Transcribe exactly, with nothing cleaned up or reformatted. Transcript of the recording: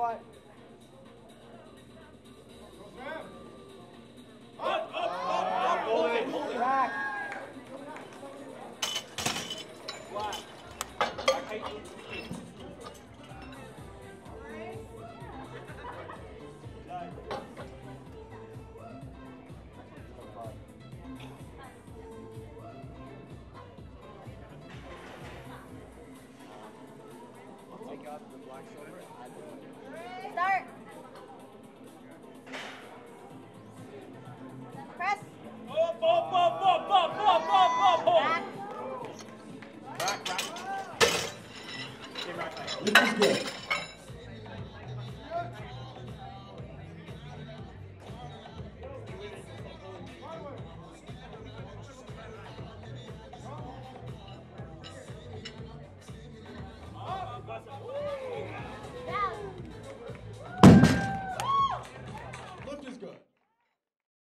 squat. Up, up, up, up, hold it, hold it. Back. Flat. Back height. Take out the black silver. Start. Press. Up, up, up, up, up, up, up, up, up. Back. Back, back. Get back. This is good.